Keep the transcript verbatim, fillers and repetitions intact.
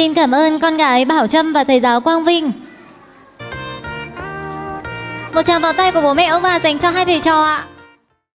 Xin cảm ơn con gái Bảo Trâm và thầy giáo Quang Vinh. Một tràng pháo tay của bố mẹ ông bà dành cho hai thầy trò ạ.